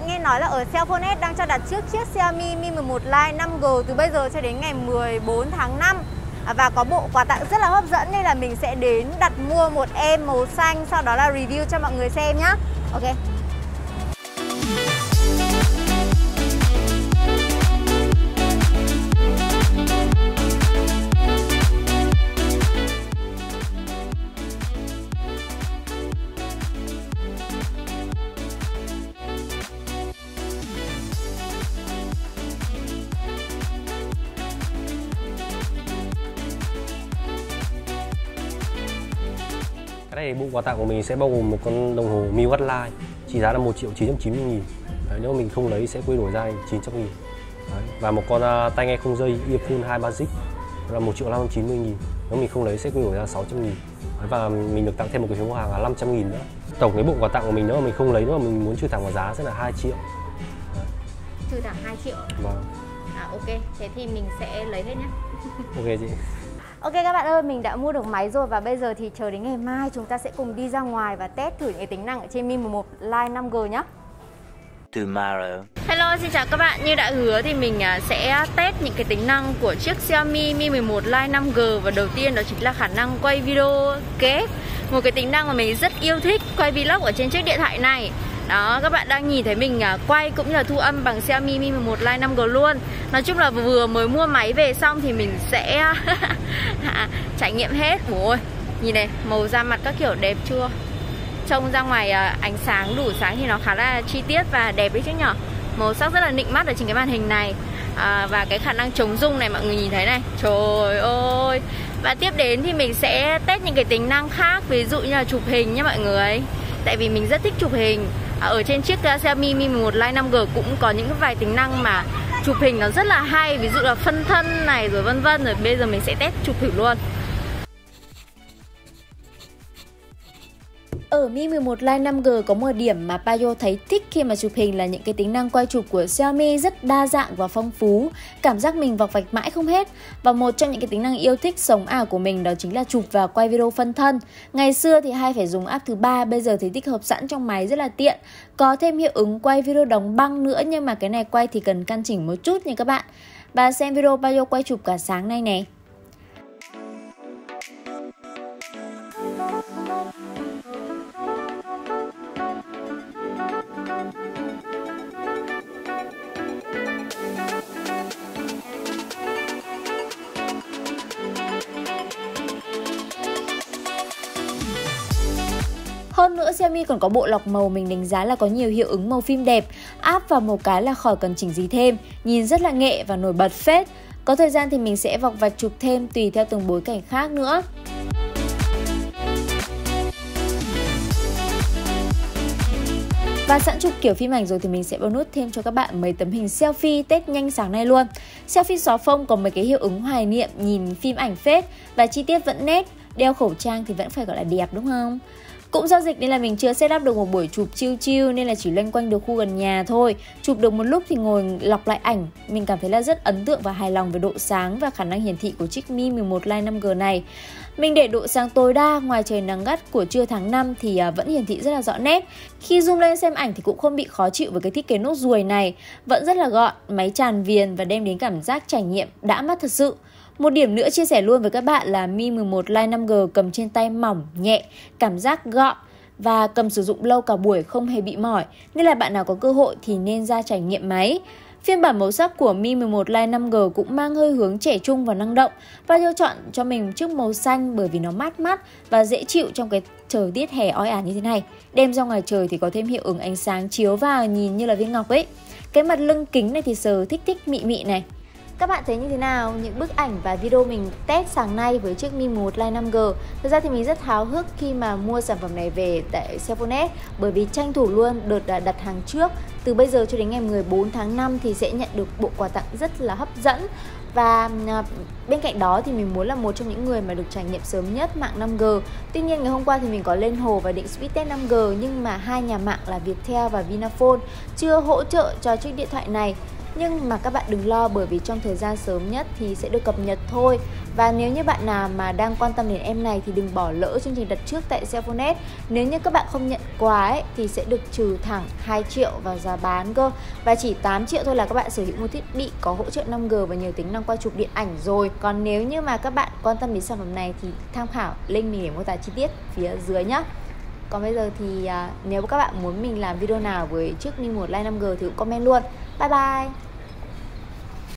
nghe nói là ở Cellphone đang cho đặt trước chiếc Xiaomi Mi 11 Lite 5G từ bây giờ cho đến ngày 14 tháng 5. Và có bộ quà tặng rất là hấp dẫn nên là mình sẽ đến đặt mua một em màu xanh, sau đó là review cho mọi người xem nhá. Ok. Cái này bộ quà tặng của mình sẽ bao gồm một con đồng hồ Mi Watch Lite trị giá là 1.990.000. Nếu mà mình không lấy sẽ quy đổi ra 900.000. Và một con tai nghe không dây earphone 2 Magic là 1.590.000. Nếu mình không lấy sẽ quy đổi ra 600.000. Và mình được tặng thêm một cái phiếu hàng là 500.000 nữa. Tổng cái bộ quà tặng của mình nếu mà mình không lấy, nếu mà mình muốn trừ thẳng vào giá sẽ là 2 triệu. Trừ thẳng 2 triệu? Vâng. Ok, thế thì mình sẽ lấy hết nhé. Ok chị. Ok các bạn ơi, mình đã mua được máy rồi và bây giờ thì chờ đến ngày mai chúng ta sẽ cùng đi ra ngoài và test thử những cái tính năng ở trên Mi 11 Lite 5G nhé. Tomorrow. Hello, xin chào các bạn. Như đã hứa thì mình sẽ test những cái tính năng của chiếc Xiaomi Mi 11 Lite 5G. Và đầu tiên đó chính là khả năng quay video kép. Một cái tính năng mà mình rất yêu thích, quay vlog ở trên chiếc điện thoại này. Đó, các bạn đang nhìn thấy mình quay cũng như là thu âm bằng Xiaomi Mi 11 Lite 5G luôn. Nói chung là vừa mới mua máy về xong thì mình sẽ trải nghiệm hết. Ôi, nhìn này, màu da mặt các kiểu đẹp chưa? Trông ra ngoài ánh sáng đủ sáng thì nó khá là chi tiết và đẹp đấy chứ nhở. Màu sắc rất là nịnh mắt ở trên cái màn hình này. Và cái khả năng chống rung này mọi người nhìn thấy này. Trời ơi. Và tiếp đến thì mình sẽ test những cái tính năng khác, ví dụ như là chụp hình nhé mọi người. Tại vì mình rất thích chụp hình. Ở trên chiếc Xiaomi Mi 11 Lite 5G cũng có những vài tính năng mà chụp hình nó rất là hay, ví dụ là phân thân này rồi vân vân. Rồi bây giờ mình sẽ test chụp thử luôn. Ở Mi 11 Lite 5G có một điểm mà Payo thấy thích khi mà chụp hình là những cái tính năng quay chụp của Xiaomi rất đa dạng và phong phú. Cảm giác mình vọc vạch mãi không hết. Và một trong những cái tính năng yêu thích sống ảo của mình đó chính là chụp và quay video phân thân. Ngày xưa thì hay phải dùng app thứ ba, bây giờ thì tích hợp sẵn trong máy rất là tiện. Có thêm hiệu ứng quay video đóng băng nữa, nhưng mà cái này quay thì cần căn chỉnh một chút nha các bạn. Và xem video Payo quay chụp cả sáng nay nè. Hơn nữa Xiaomi còn có bộ lọc màu mình đánh giá là có nhiều hiệu ứng màu phim đẹp. Áp vào một cái là khỏi cần chỉnh gì thêm. Nhìn rất là nghệ và nổi bật phết. Có thời gian thì mình sẽ vọc vạch chụp thêm tùy theo từng bối cảnh khác nữa. Và sẵn chụp kiểu phim ảnh rồi thì mình sẽ bonus thêm cho các bạn mấy tấm hình selfie test nhanh sáng nay luôn. Selfie xóa phông có mấy cái hiệu ứng hoài niệm, nhìn phim ảnh phết và chi tiết vẫn nét. Đeo khẩu trang thì vẫn phải gọi là đẹp đúng không? Cũng do dịch nên là mình chưa set up được một buổi chụp chill nên là chỉ loanh quanh được khu gần nhà thôi. Chụp được một lúc thì ngồi lọc lại ảnh. Mình cảm thấy là rất ấn tượng và hài lòng về độ sáng và khả năng hiển thị của chiếc Mi 11 Lite 5G này. Mình để độ sáng tối đa, ngoài trời nắng gắt của trưa tháng 5 thì vẫn hiển thị rất là rõ nét. Khi zoom lên xem ảnh thì cũng không bị khó chịu với cái thiết kế nốt ruồi này. Vẫn rất là gọn, máy tràn viền và đem đến cảm giác trải nghiệm đã mắt thật sự. Một điểm nữa chia sẻ luôn với các bạn là Mi 11 Lite 5G cầm trên tay mỏng, nhẹ, cảm giác gọn và cầm sử dụng lâu cả buổi không hề bị mỏi. Nên là bạn nào có cơ hội thì nên ra trải nghiệm máy. Phiên bản màu sắc của Mi 11 Lite 5G cũng mang hơi hướng trẻ trung và năng động. Và tôi chọn cho mình chiếc màu xanh bởi vì nó mát mắt và dễ chịu trong cái thời tiết hè oi ả như thế này. Đem ra ngoài trời thì có thêm hiệu ứng ánh sáng chiếu vào nhìn như là viên ngọc ấy. Cái mặt lưng kính này thì sờ thích thích mị mị này. Các bạn thấy như thế nào những bức ảnh và video mình test sáng nay với chiếc Mi 11 Lite 5G? Thực ra thì mình rất háo hức khi mà mua sản phẩm này về tại Cellphone bởi vì tranh thủ luôn đợt đặt hàng trước. Từ bây giờ cho đến ngày 14 tháng 5 thì sẽ nhận được bộ quà tặng rất là hấp dẫn. Và bên cạnh đó thì mình muốn là một trong những người mà được trải nghiệm sớm nhất mạng 5G. Tuy nhiên ngày hôm qua thì mình có lên hồ và định speed test 5G nhưng mà hai nhà mạng là Viettel và Vinaphone chưa hỗ trợ cho chiếc điện thoại này. Nhưng mà các bạn đừng lo, bởi vì trong thời gian sớm nhất thì sẽ được cập nhật thôi. Và nếu như bạn nào mà đang quan tâm đến em này thì đừng bỏ lỡ chương trình đặt trước tại Cellphone. Nếu như các bạn không nhận quà ấy, thì sẽ được trừ thẳng 2 triệu vào giá bán cơ. Và chỉ 8 triệu thôi là các bạn sở hữu một thiết bị có hỗ trợ 5G và nhiều tính năng quay chụp điện ảnh rồi. Còn nếu như mà các bạn quan tâm đến sản phẩm này thì tham khảo link mình để mô tả chi tiết phía dưới nhé. Còn bây giờ thì nếu các bạn muốn mình làm video nào với chiếc Mi 11 Lite 5G thì cũng comment luôn. Bye bye.